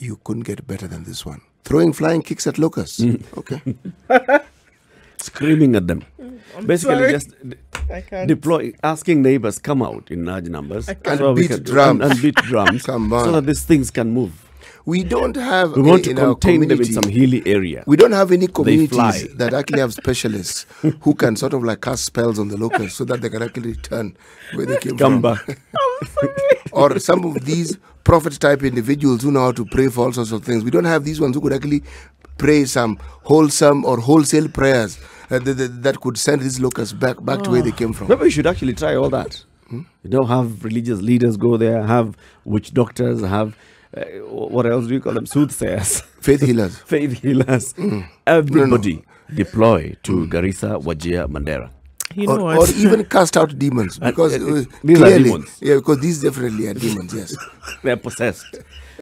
you couldn't get better than this one. Throwing flying kicks at locusts. Okay. Screaming at them. Basically, sorry. just I can't. deploy, asking neighbors come out in large numbers And beat drums. and beat drums Come on. so that these things can move. We don't have We want to in our contain them in community- some hilly area. We don't have any fly. communities that actually have specialists who can sort of like cast spells on the locusts so that they can actually return where they came Come from. back. Or some of these prophet type individuals who know how to pray for all sorts of things. We don't have these ones who could actually pray some wholesome or wholesale prayers that could send these locusts back to where they came from. Maybe we should actually try all that. You know, have religious leaders go there, have witch doctors, have what else do you call them? Soothsayers, Faith healers. faith healers. Everybody deploy to Garissa, Wajir, Mandera. You know Or what? even cast out demons because these are clearly, demons. yeah, because these definitely are demons. Yes, They're possessed.